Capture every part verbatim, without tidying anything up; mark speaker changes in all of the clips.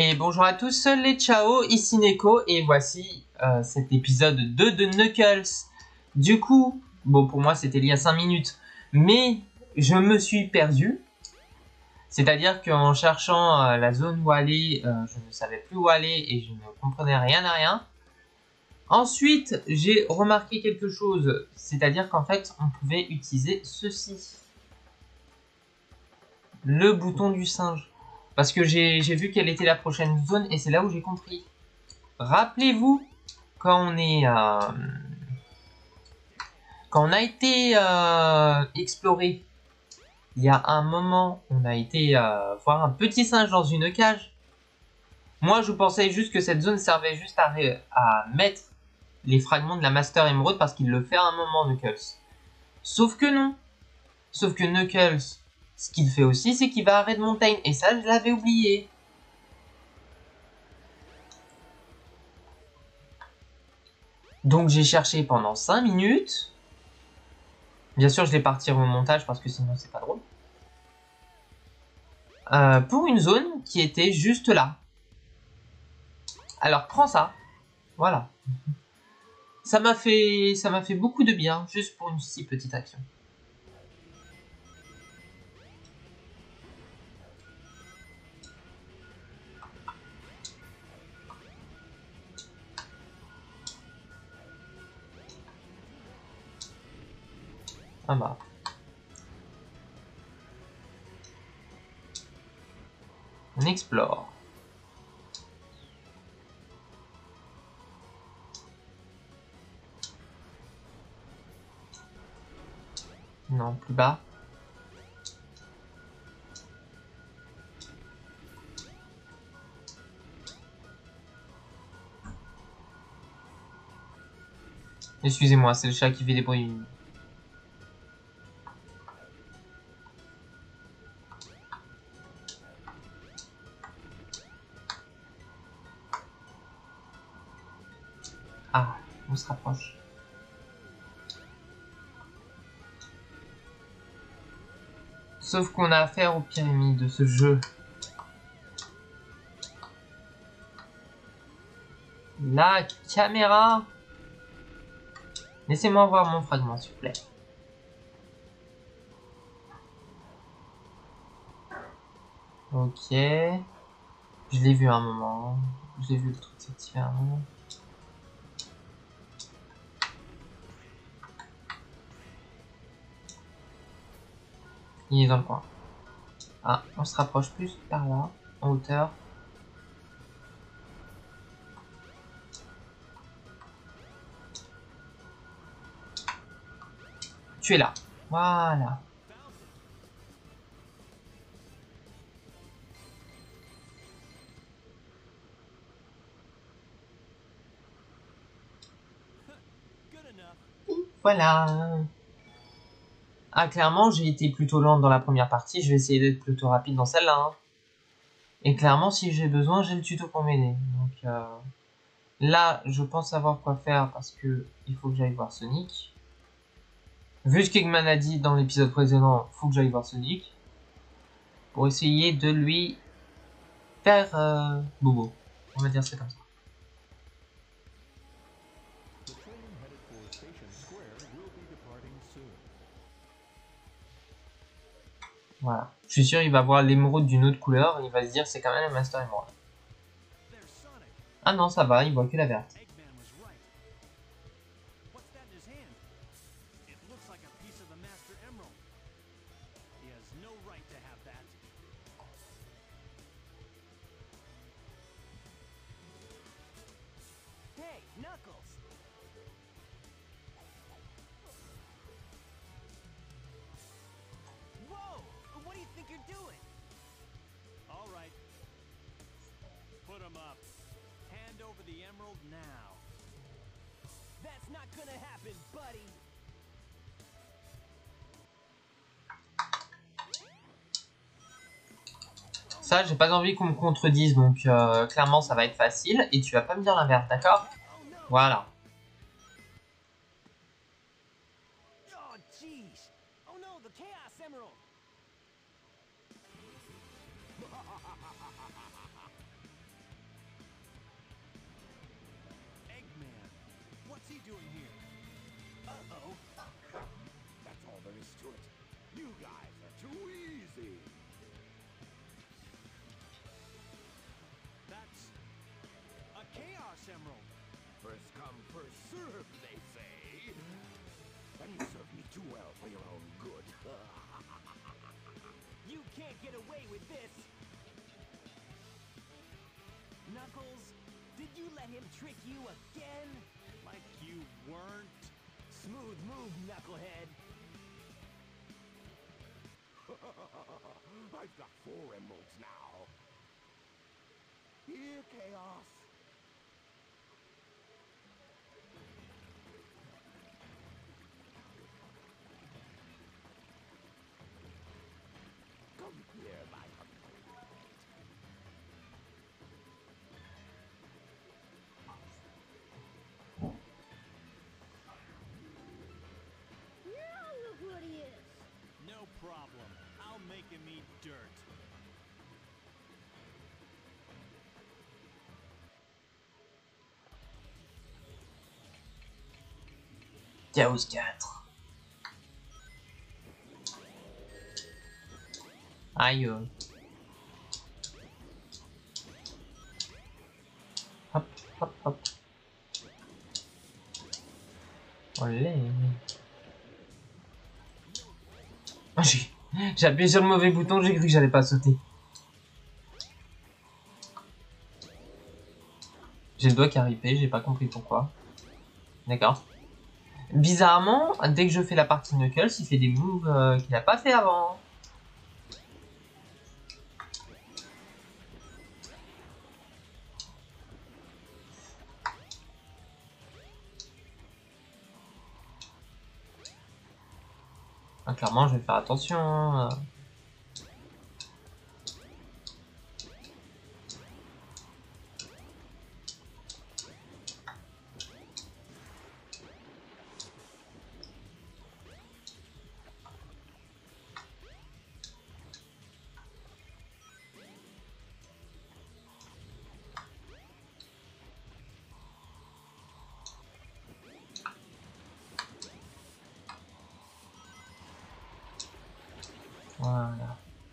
Speaker 1: Et bonjour à tous les ciao, ici Neko et voici euh, cet épisode deux de Knuckles. Du coup, bon pour moi c'était il y a cinq minutes, mais je me suis perdu. C'est-à-dire qu'en cherchant euh, la zone où aller, euh, je ne savais plus où aller et je ne comprenais rien à rien. Ensuite, j'ai remarqué quelque chose, c'est-à-dire qu'en fait on pouvait utiliser ceci. Le bouton du singe. Parce que j'ai vu quelle était la prochaine zone et c'est là où j'ai compris. Rappelez-vous, quand on est... Euh, quand on a été euh, exploré, il y a un moment, on a été euh, voir un petit singe dans une cage. Moi, je pensais juste que cette zone servait juste à, à mettre les fragments de la Master Emerald parce qu'il le fait à un moment, Knuckles. Sauf que non. Sauf que Knuckles, ce qu'il fait aussi, c'est qu'il va à Red Mountain. Et ça, je l'avais oublié. Donc j'ai cherché pendant cinq minutes. Bien sûr, je l'ai parti au montage parce que sinon c'est pas drôle. Euh, pour une zone qui était juste là. Alors prends ça. Voilà. Ça m'a fait, ça m'a fait beaucoup de bien juste pour une si petite action. Ah bah. On explore. Non, plus bas. Excusez-moi, c'est le chat qui fait des bruits. Ah, on se rapproche. Sauf qu'on a affaire aux pyramides de ce jeu. La caméra. Laissez-moi voir mon fragment, s'il vous plaît. Ok. Je l'ai vu à un moment. J'ai vu le truc s'activer à un moment. Il est dans le coin. Ah, on se rapproche plus par là, en hauteur. Tu es là. Voilà. Voilà. Ah, clairement, j'ai été plutôt lente dans la première partie. Je vais essayer d'être plutôt rapide dans celle-là. Hein. Et clairement, si j'ai besoin, j'ai le tuto pour m'aider. Donc euh, là, je pense savoir quoi faire parce que il faut que j'aille voir Sonic. Vu ce qu'Eggman a dit dans l'épisode précédent, il faut que j'aille voir Sonic. Pour essayer de lui faire euh, bobo. On va dire c'est comme ça. Voilà. Je suis sûr il va voir l'émeraude d'une autre couleur et il va se dire c'est quand même la Master Emerald. Ah non, ça va, il voit que la verte.
Speaker 2: Hey, Knuckles! Whoa! What do you think you're doing? All right. Put him up. Hand over the emerald now. That's not gonna happen, buddy.
Speaker 1: Ça, j'ai pas envie qu'on me contredise, donc euh, clairement ça va être facile et tu vas pas me dire l'inverse, d'accord? Voilà.
Speaker 2: Oh, jeez. Oh no, the Chaos Emerald. doing here? Uh-oh.
Speaker 3: That's all there is to it. You guys are too easy.
Speaker 2: That's a Chaos Emerald.
Speaker 3: First come, first serve, they say. And you serve me too well for your own good.
Speaker 2: You can't get away with this. Knuckles, did you let him trick you again? Like you weren't? Smooth move, Knucklehead.
Speaker 3: I've got four emeralds now. Here, Chaos. Come here, my hungry friend.
Speaker 4: Now look what he is.
Speaker 2: No problem. I'll make him eat dirt.
Speaker 1: Chaos quatre. Aïe. Hop, hop, hop. Olé. Ah, j'ai j'ai appuyé sur le mauvais bouton, j'ai cru que j'allais pas sauter. J'ai le doigt qui a ripé, j'ai pas compris pourquoi. D'accord. Bizarrement, dès que je fais la partie Knuckles, il fait des moves euh, qu'il a pas fait avant. Ah, clairement, je vais faire attention. Voilà.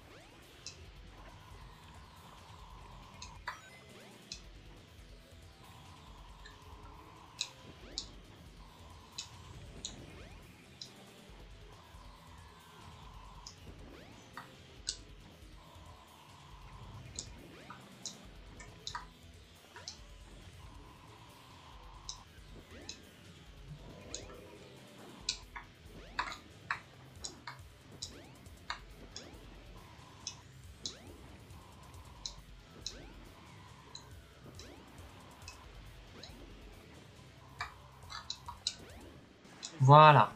Speaker 1: Voilà.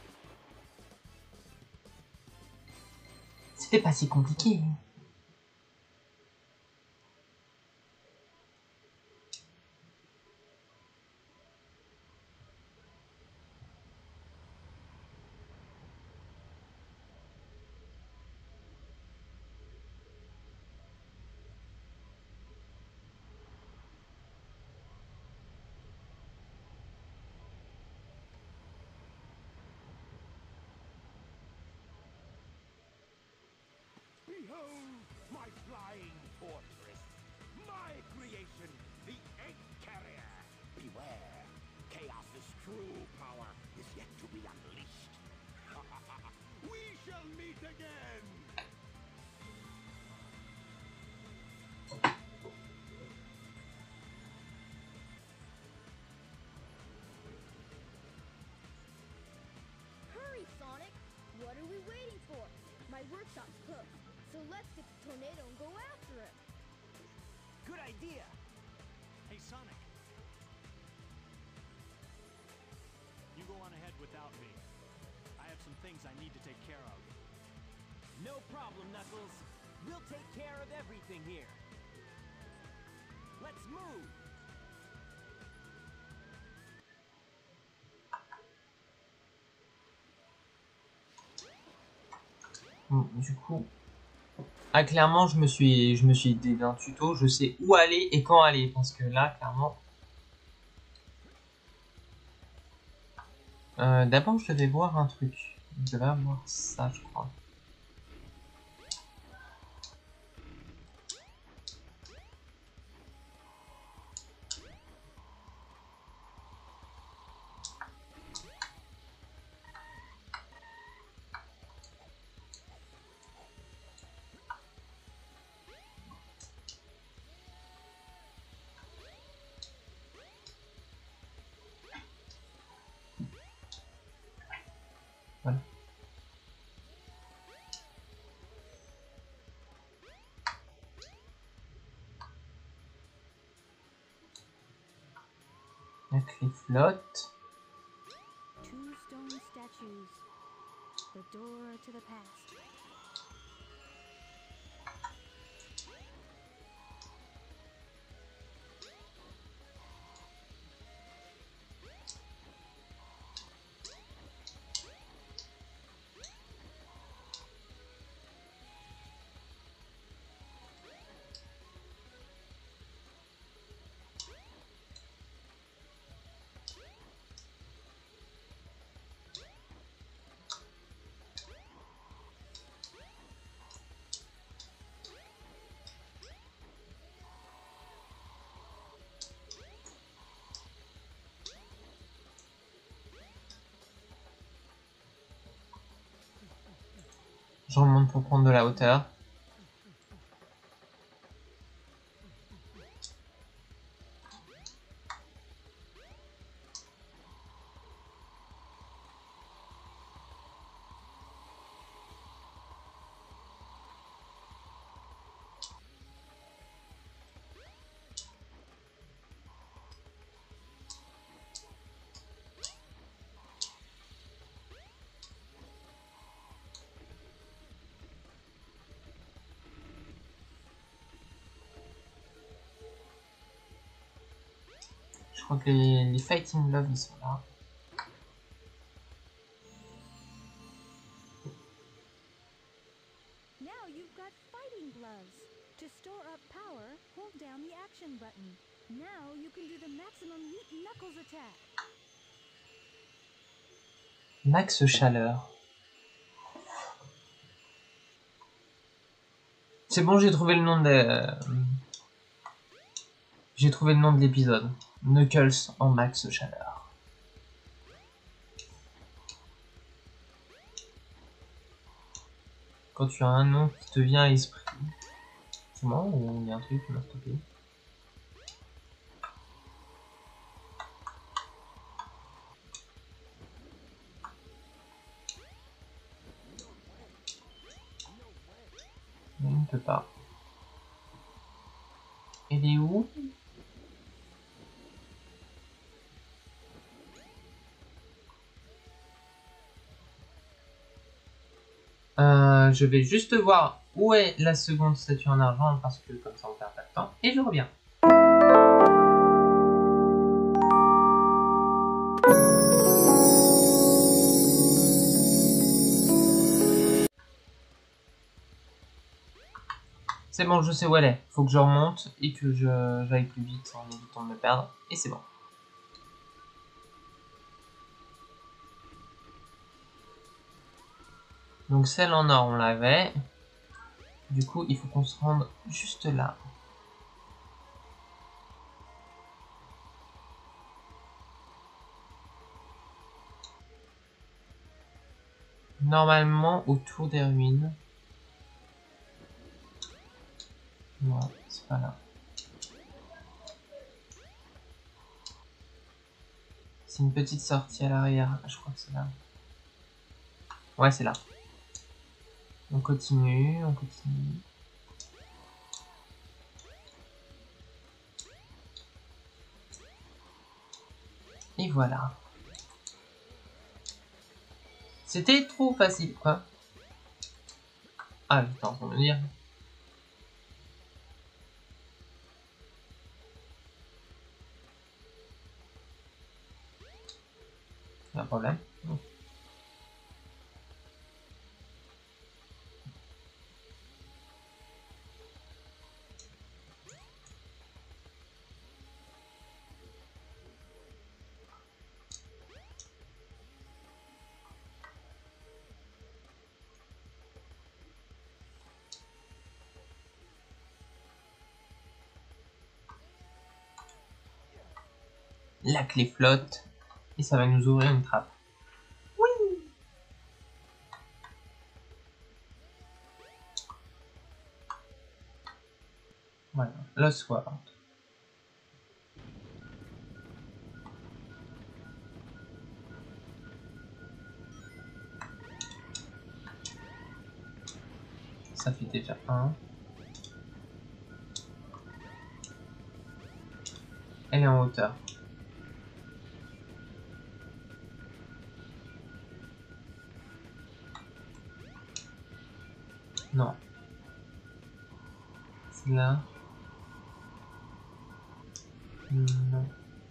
Speaker 1: C'était pas si compliqué.
Speaker 3: Behold my flying fortress, my creation, the Egg Carrier. Beware, Chaos's true power is yet to be unleashed. We shall meet again.
Speaker 4: Hurry, Sonic. What are we waiting for? My workshop's closed, so let's get the tornado and go after him.
Speaker 2: Good idea. Hey, Sonic. You go on ahead without me. I have some things I need to take care of. No problem, Knuckles. We'll take care of everything here. Let's move.
Speaker 1: Bon, du coup, ah, clairement, je me suis, je me suis aidé d'un tuto. Je sais où aller et quand aller parce que là, clairement. Euh, D'abord, je devais voir un truc. Je devais voir ça, je crois. Voilà. La clé flotte.
Speaker 5: Two stone statues. The door to the past.
Speaker 1: Je remonte pour prendre de la hauteur. Je crois que les, les Fighting Love, ils sont là.
Speaker 5: Now you've got fighting gloves. To store up power, hold down the action button. Now you can do the maximum Meat Knuckles attack.
Speaker 1: Max Chaleur. C'est bon, j'ai trouvé le nom de... euh, J'ai trouvé le nom de l'épisode. Knuckles en Max Chaleur. Quand tu as un nom qui te vient à l'esprit. C'est moi ou il y a un truc qui m'a stoppé? Il ne peut pas. Elle est où? Euh, je vais juste voir où est la seconde statue en argent parce que comme ça on perd pas de temps. Et je reviens. C'est bon, je sais où elle est. Faut que je remonte et que je j'aille plus vite en évitant de me perdre. Et c'est bon. Donc celle en or, on l'avait. Du coup, il faut qu'on se rende juste là. Normalement, autour des ruines. Non, c'est pas là. C'est une petite sortie à l'arrière. Je crois que c'est là. Ouais, c'est là. On continue, on continue. Et voilà. C'était trop facile, quoi. Ah, j'étais en train de me dire. Il y a un problème. La clé flotte. Et ça va nous ouvrir une trappe. Oui. Voilà, le soir. Ça fait déjà un. Elle est en hauteur. Non. C'est là. Non.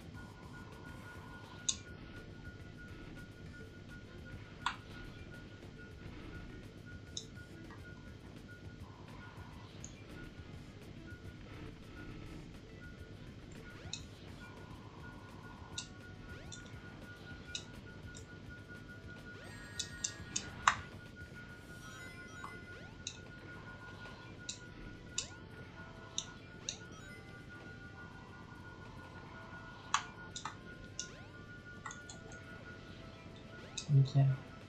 Speaker 1: Nickel.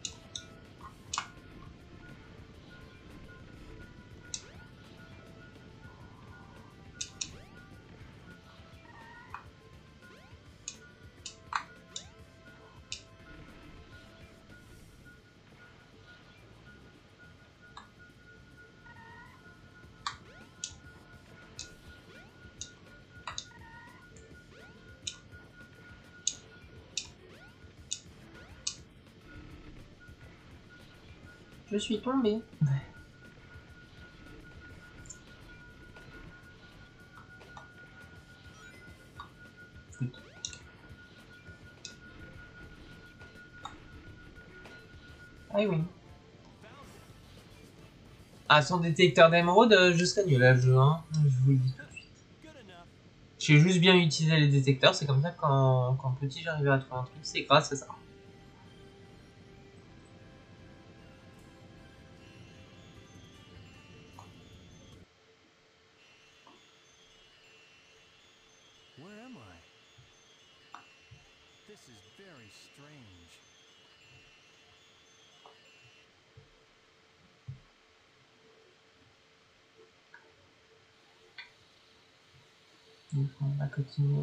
Speaker 1: Je suis tombé. Ah oui. Ah, son détecteur d'émeraude, euh, je serais nul à le jeu, hein. Je vous le dis tout de suite. J'ai juste bien utilisé les détecteurs, c'est comme ça que quand, quand petit j'arrivais à trouver un truc, c'est grâce à ça.
Speaker 2: Where am I? This is very strange.
Speaker 1: Donc on va continuer.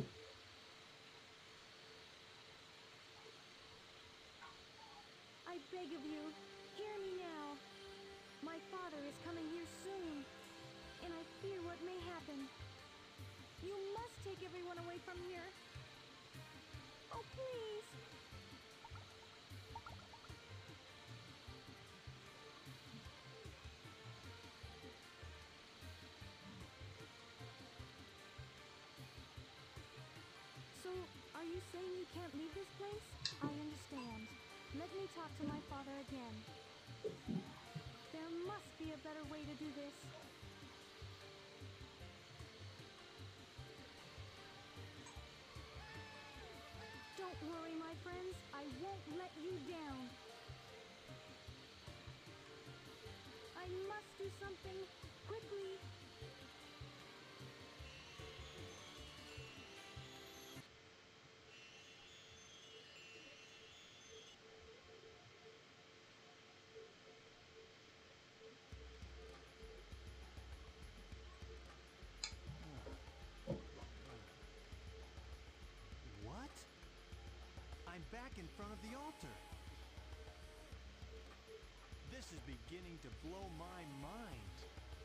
Speaker 5: I beg of you, hear me now. My father is coming here soon, and I fear what may happen. You must take everyone away from here. Oh, please. So, are you saying you can't leave this place? I understand. Let me talk to my father again. There must be a better way to do this. Don't worry, my friends. I won't let you down. I must do something quickly.
Speaker 2: What? I'm back in front of the altar. This is beginning to blow my mind.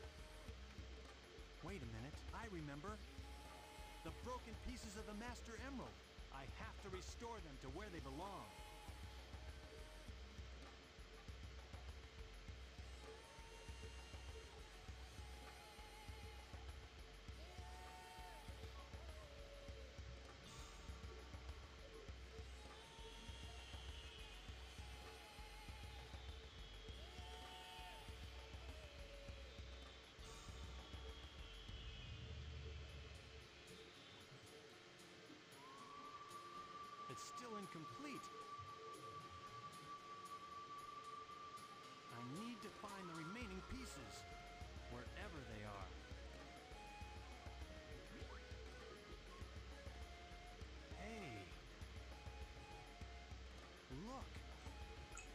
Speaker 2: Wait a minute, I remember. The broken pieces of the Master Emerald. I have to restore them to where they belong. It's still incomplete. I need to find the remaining pieces, wherever they are. Hey,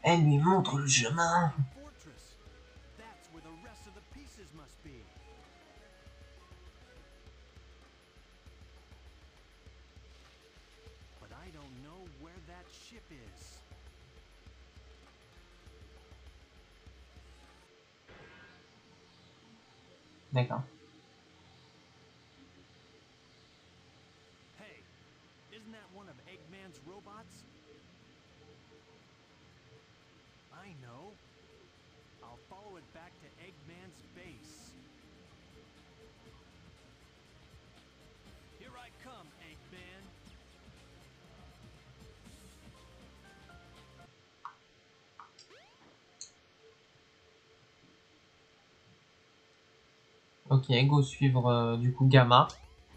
Speaker 1: Elle lui montre le chemin.
Speaker 2: Fortress. That's where the rest of the pieces must be. But I don't know where that ship is.
Speaker 1: D'accord.
Speaker 2: Hey, isn't that one of Eggman's robots? I know. I'll follow it back to Eggman's base. Here I come, Eggman.
Speaker 1: Ok, go suivre euh, du coup Gamma.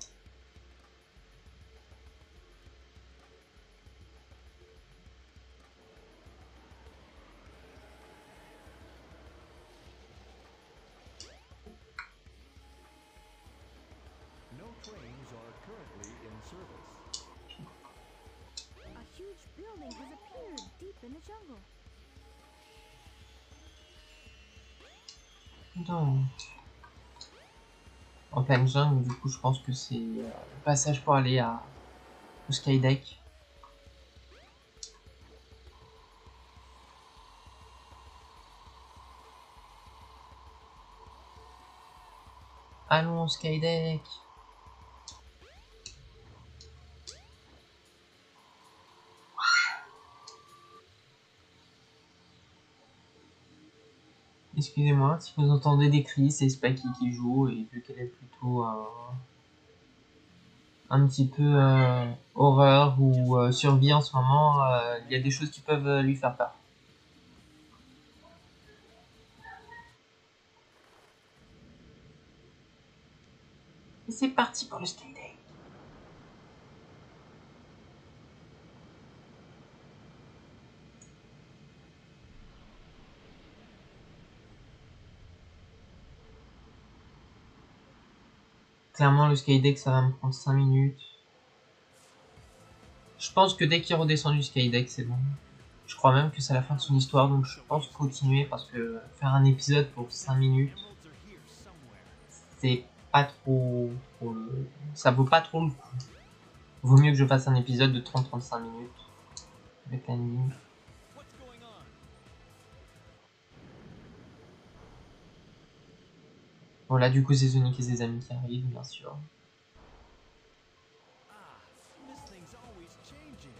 Speaker 6: No trains are currently in service.
Speaker 5: A huge building has appeared deep in the jungle.
Speaker 1: Donc, en pleine jungle, du coup, je pense que c'est euh, le passage pour aller à, au Skydeck. Allons au Skydeck. Excusez-moi, si vous entendez des cris, c'est Spaki qui joue, et vu qu'elle est plutôt euh, un petit peu euh, horreur ou euh, survie en ce moment, euh, il y a des choses qui peuvent euh, lui faire peur. Et c'est parti pour le Skydeck. Clairement, le Skydeck, ça va me prendre cinq minutes. Je pense que dès qu'il redescend du Skydeck, c'est bon. Je crois même que c'est la fin de son histoire, donc je pense continuer parce que faire un épisode pour cinq minutes,
Speaker 2: Emeralds are here somewhere.
Speaker 1: c'est pas trop, trop le... ça vaut pas trop le coup. Vaut mieux que je fasse un épisode de trente à trente-cinq minutes avec l'ending.
Speaker 2: What's going on?
Speaker 1: Voilà, du coup c'est Sonic et ses amis qui arrivent, bien sûr.
Speaker 2: Ah, this thing's always changing.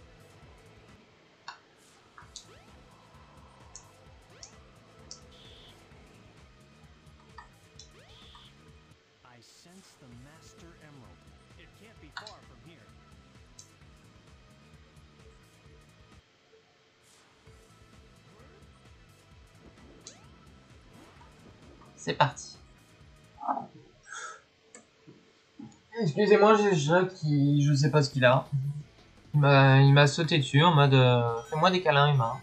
Speaker 2: I sense the Master Emerald. It can't be far from here.
Speaker 1: C'est parti. Excusez-moi, j'ai le chat qui... je sais pas ce qu'il a. Il m'a il m'a sauté dessus en mode euh, fais-moi des câlins humains.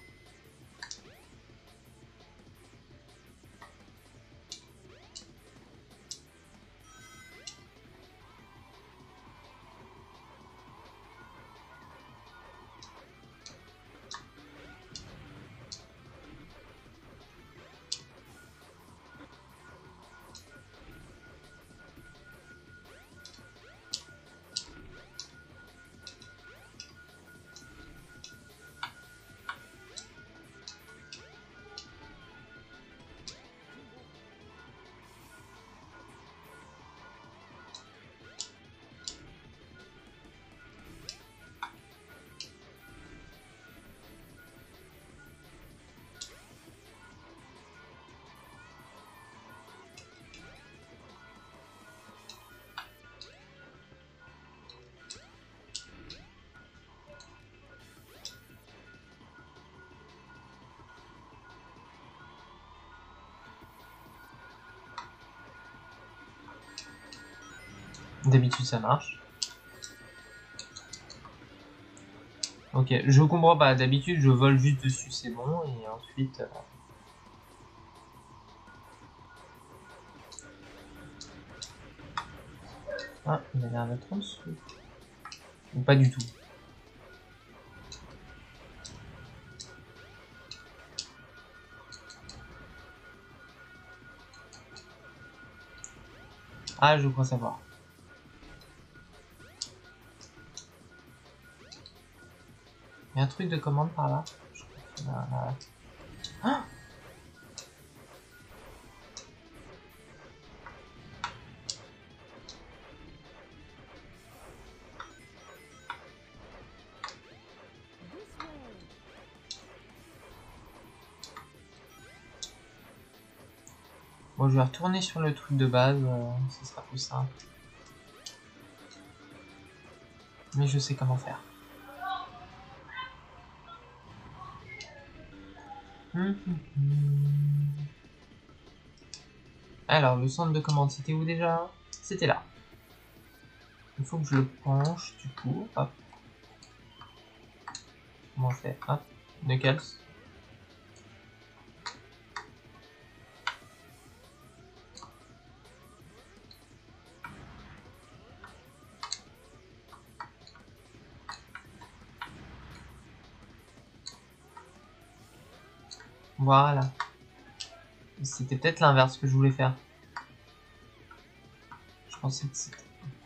Speaker 1: D'habitude ça marche. Ok, je comprends pas. D'habitude je vole juste dessus, c'est bon. Et ensuite... Euh... Ah, il a l'air d'être en dessous. Ou pas du tout. Ah, je crois savoir. Il y a un truc de commande par là. Je crois qu'il y en a là. Ah!
Speaker 5: This way.
Speaker 1: Bon, je vais retourner sur le truc de base, euh, ce sera plus simple. Mais je sais comment faire. Hum, hum, hum. Alors, le centre de commande, c'était où déjà? C'était là. Il faut que je le penche, du coup. Hop. Comment on fait? Hop. Knuckles. Voilà. C'était peut-être l'inverse que je voulais faire. Je pensais que c'était...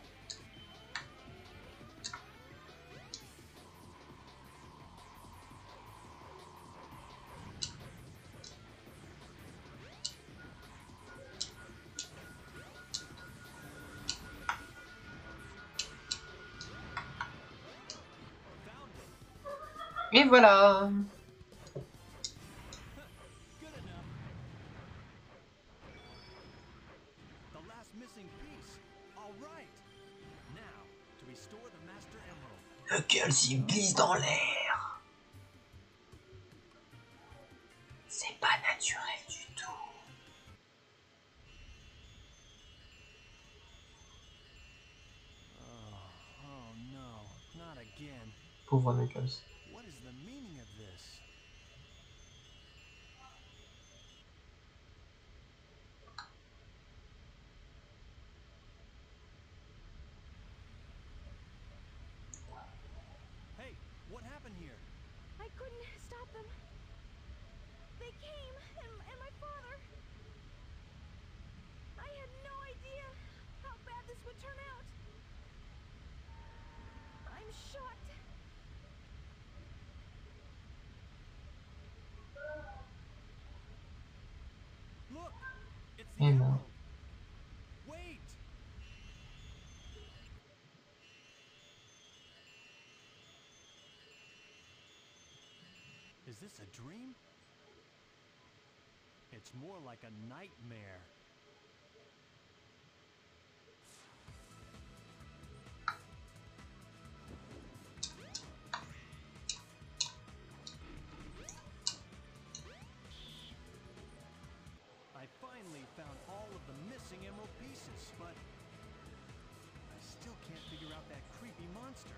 Speaker 1: Et voilà.
Speaker 2: Good enough. The last missing piece. All right. Now, to restore the Master Emerald.
Speaker 1: Knuckles, il glisse dans l'air. C'est pas naturel du tout.
Speaker 2: Oh, oh no, not again.
Speaker 1: Pauvre Knuckles.
Speaker 2: What is the meaning of this? Hey, what happened here?
Speaker 5: I couldn't stop them. They came, and, and my father. I had no idea how bad this would turn out. I'm shocked.
Speaker 2: Look, it's the
Speaker 1: Eh ben.
Speaker 2: emerald. Wait. Is this a dream? It's more like a nightmare. I finally found all of the missing emerald pieces, but I still can't figure out that creepy monster.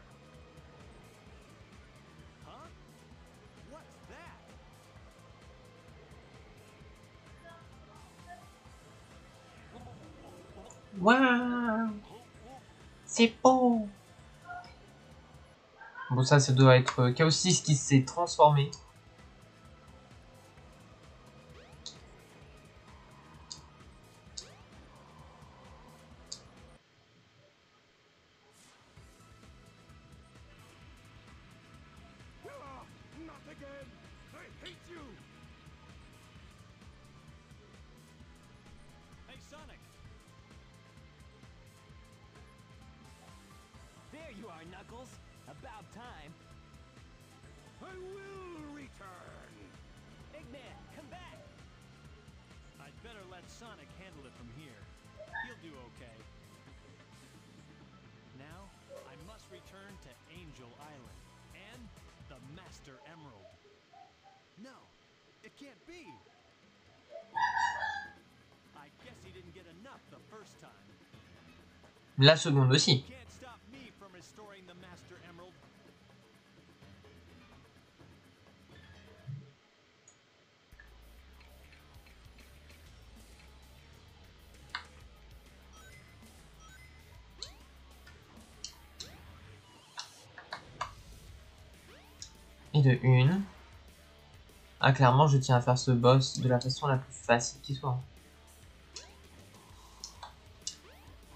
Speaker 2: Huh? What's that?
Speaker 1: Waouh. C'est beau. Bon, ça, ça doit être Chaos six qui s'est transformé.
Speaker 3: Ah, not again! I hate you!
Speaker 2: Hey, Sonic!
Speaker 7: There you are, Knuckles. About time.
Speaker 3: I will return!
Speaker 7: Eggman, come back!
Speaker 2: I'd better let Sonic handle it from here. He'll do okay. Now, I must return to Angel Island and the Master Emerald. No, it can't be. I guess he didn't get enough the first time.
Speaker 1: La seconde aussi.
Speaker 2: Can't stop me from restoring the Master Emerald.
Speaker 1: Et de une. Ah, clairement, je tiens à faire ce boss de la façon la plus facile qui soit.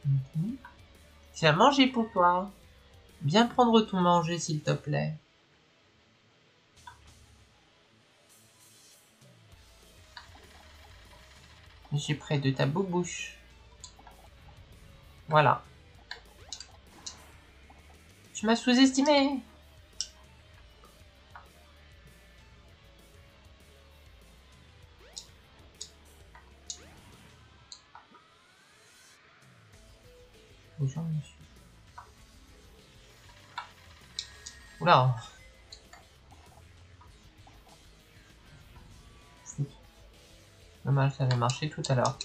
Speaker 1: Okay. J'ai à manger pour toi. Viens prendre ton manger, s'il te plaît. Je suis près de ta boubouche. Voilà. Tu m'as sous-estimé. Bonjour, monsieur. Oula. Dommage, ça avait marché tout à l'heure.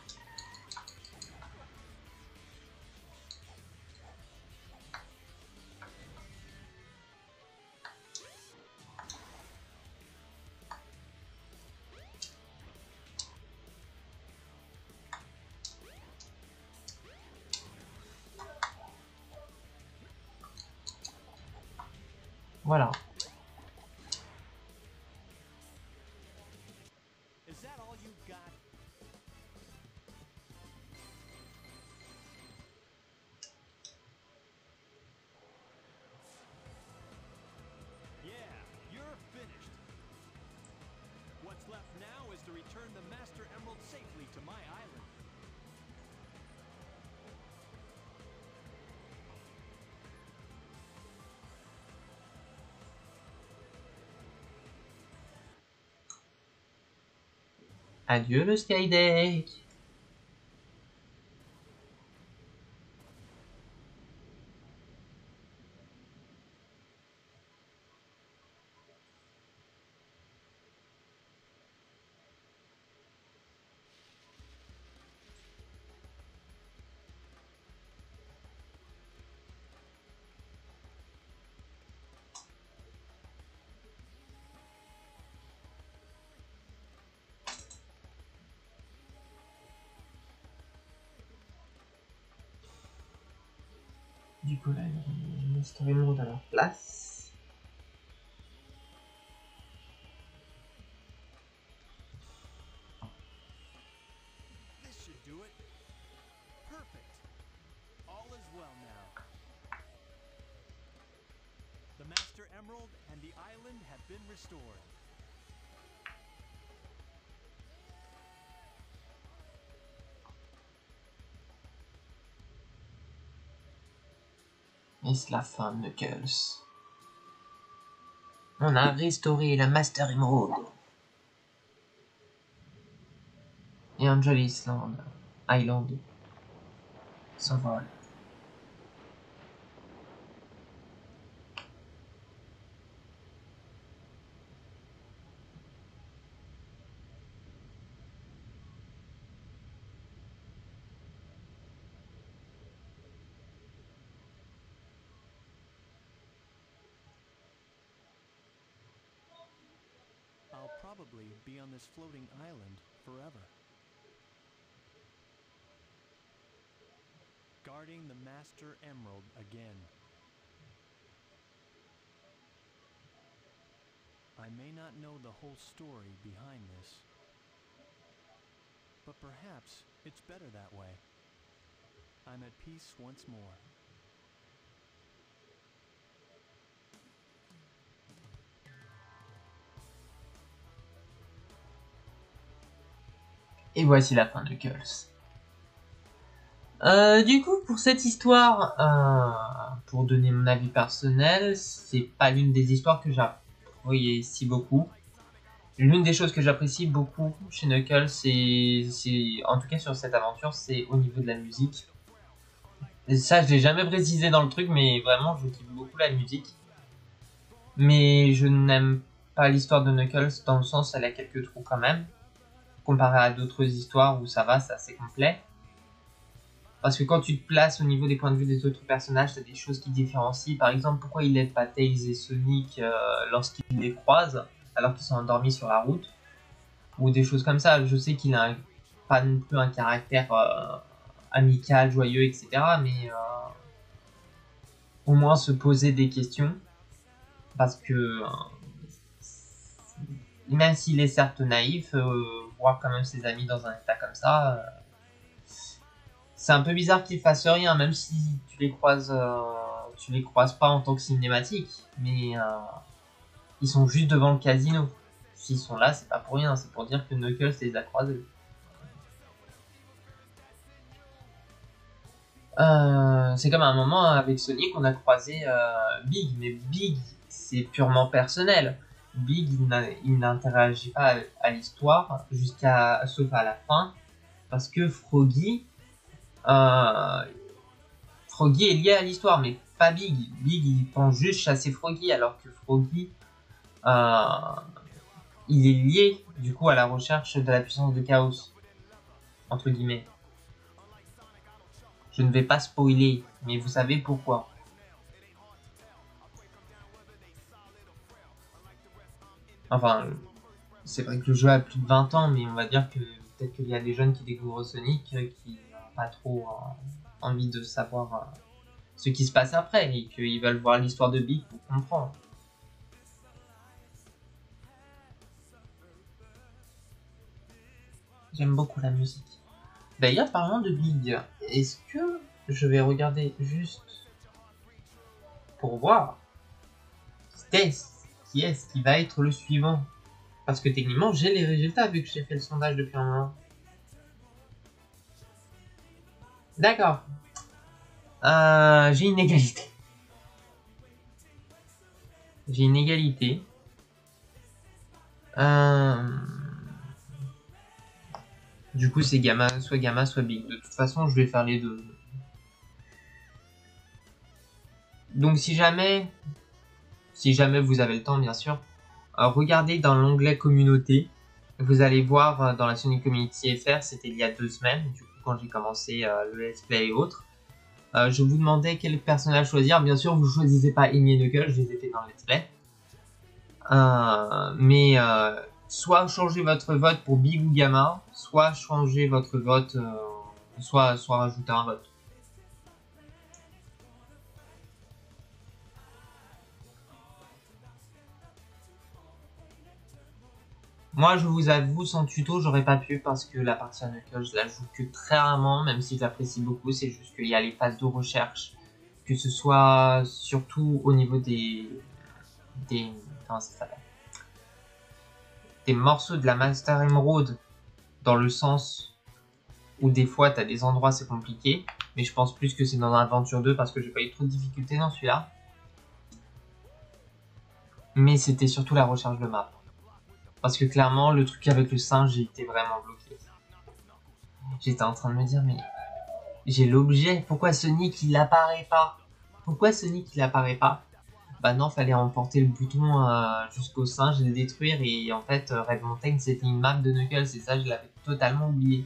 Speaker 1: Voilà.
Speaker 2: Is that all you got? Yeah, you're finished. What's left now is to return the Master Emerald safely to my island.
Speaker 1: Adieu le Skydeck. Du coup là, il y a Master Emerald à leur place.
Speaker 2: This should do it. Perfect. All is well now. The Master Emerald and the island have been restored.
Speaker 1: Est-ce la fin de Knuckles? On a restauré la Master Emerald. Et Angel Island, Island s'envole.
Speaker 2: I'll probably be on this floating island forever. Guarding the Master Emerald again. I may not know the whole story behind this, but perhaps it's better that way. I'm at peace once more.
Speaker 1: Et voici la fin de Knuckles. Euh, du coup, pour cette histoire, euh, pour donner mon avis personnel, c'est pas l'une des histoires que j'apprécie beaucoup. L'une des choses que j'apprécie beaucoup chez Knuckles, c'est, en tout cas sur cette aventure, c'est au niveau de la musique. Et ça, je l'ai jamais précisé dans le truc, mais vraiment, je kiffe beaucoup la musique. Mais je n'aime pas l'histoire de Knuckles, dans le sens, elle a quelques trous quand même. Comparé à d'autres histoires où ça va, c'est assez complet. Parce que quand tu te places au niveau des points de vue des autres personnages, t'as des choses qui différencient. Par exemple, pourquoi il aide pas Tails et Sonic euh, lorsqu'il les croise, alors qu'ils sont endormis sur la route. Ou des choses comme ça. Je sais qu'il a un, pas non plus un caractère euh, amical, joyeux, et cetera. Mais euh, au moins se poser des questions. Parce que euh, même s'il est certes naïf, euh, voir quand même ses amis dans un état comme ça, euh, c'est un peu bizarre qu'ils fassent rien, même si tu les croises, euh, tu les croises pas en tant que cinématique, mais euh, ils sont juste devant le casino. S'ils sont là, c'est pas pour rien, c'est pour dire que Knuckles les a croisés. Euh, c'est comme à un moment avec Sonic, on a croisé euh, Big, mais Big, c'est purement personnel. Big, il n'interagit pas à, à l'histoire, jusqu'à sauf à la fin, parce que Froggy, euh, Froggy est lié à l'histoire, mais pas Big. Big, il pense juste chasser Froggy, alors que Froggy, euh, il est lié, du coup, à la recherche de la puissance de Chaos, entre guillemets. Je ne vais pas spoiler, mais vous savez pourquoi. Enfin, c'est vrai que le jeu a plus de vingt ans, mais on va dire que peut-être qu'il y a des jeunes qui découvrent Sonic qui n'ont pas trop euh, envie de savoir euh, ce qui se passe après et qu'ils veulent voir l'histoire de Big pour comprendre. J'aime beaucoup la musique. D'ailleurs, parlant de Big, est-ce que je vais regarder juste pour voir qui est-ce qui va être le suivant? Parce que techniquement, j'ai les résultats vu que j'ai fait le sondage depuis un moment. D'accord. Euh, j'ai une égalité. J'ai une égalité. Euh... Du coup, c'est Gamma, soit Gamma, soit Big. De toute façon, je vais faire les deux. Donc, si jamais, si jamais vous avez le temps, bien sûr, euh, regardez dans l'onglet communauté. Vous allez voir euh, dans la Sonic Community F R, c'était il y a deux semaines, du coup, quand j'ai commencé euh, le let's play et autres. Euh, je vous demandais quel personnage choisir. Bien sûr, vous ne choisissez pas Amy et Knuckles, je les ai fait dans le let's play. Euh, mais euh, soit changez votre vote pour Big ou Gamma, soit changez votre vote, euh, soit, soit rajouter un vote. Moi, je vous avoue, sans tuto, j'aurais pas pu parce que la partie à Knuckles, je la joue que très rarement, même si j'apprécie beaucoup. C'est juste qu'il y a les phases de recherche, que ce soit surtout au niveau des, des, comment ça s'appelle, des morceaux de la Master Emerald, dans le sens où des fois, t'as des endroits c'est compliqué, mais je pense plus que c'est dans Adventure deux parce que j'ai pas eu trop de difficultés dans celui-là. Mais c'était surtout la recherche de map. Parce que clairement, le truc avec le singe, j'ai été vraiment bloqué. J'étais en train de me dire, mais j'ai l'objet, pourquoi Sonic il apparaît pas? Pourquoi Sonic il apparaît pas? Bah non, fallait emporter le bouton euh, jusqu'au singe et le détruire. Et en fait, Red Mountain c'était une map de Knuckles et ça, je l'avais totalement oublié.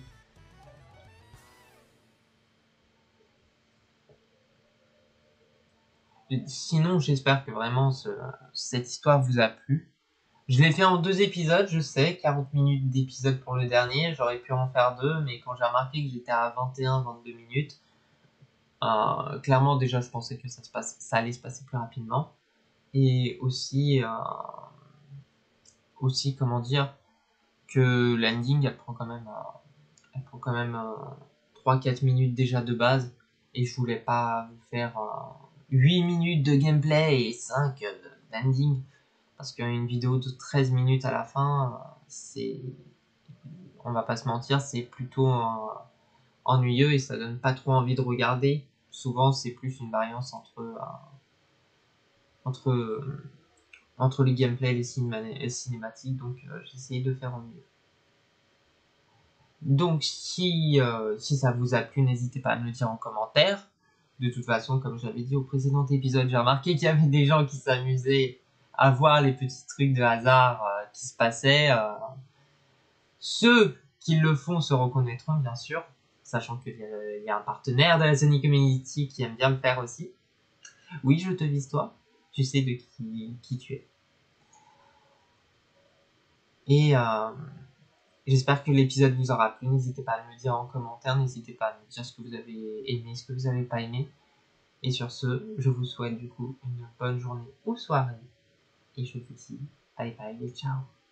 Speaker 1: Sinon, j'espère que vraiment ce, cette histoire vous a plu. Je l'ai fait en deux épisodes, je sais, quarante minutes d'épisode pour le dernier, j'aurais pu en faire deux, mais quand j'ai remarqué que j'étais à vingt et un à vingt-deux minutes, euh, clairement déjà je pensais que ça, se passe, ça allait se passer plus rapidement. Et aussi, euh, aussi comment dire, que l'ending elle prend quand même, euh, elle prend quand même euh, trois à quatre minutes déjà de base, et je voulais pas vous faire euh, huit minutes de gameplay et cinq euh, d'ending. Parce qu'une vidéo de treize minutes à la fin, c'est, on va pas se mentir, c'est plutôt euh, ennuyeux et ça donne pas trop envie de regarder. Souvent, c'est plus une variance entre euh, entre euh, entre les gameplays et les, cinéma les cinématiques. Donc, euh, j'ai essayé de faire au mieux. Donc, si euh, si ça vous a plu, n'hésitez pas à me le dire en commentaire. De toute façon, comme j'avais dit au précédent épisode, j'ai remarqué qu'il y avait des gens qui s'amusaient à voir les petits trucs de hasard euh, qui se passaient. Euh. Ceux qui le font se reconnaîtront, bien sûr, sachant qu'il y, y a un partenaire de la Sonic Community qui aime bien le faire aussi. Oui, je te vise toi, tu sais de qui, qui tu es. Et euh, j'espère que l'épisode vous aura plu. N'hésitez pas à me le dire en commentaire, n'hésitez pas à me dire ce que vous avez aimé, ce que vous n'avez pas aimé. Et sur ce, je vous souhaite du coup une bonne journée ou soirée. Et je vous dis bye bye et ciao.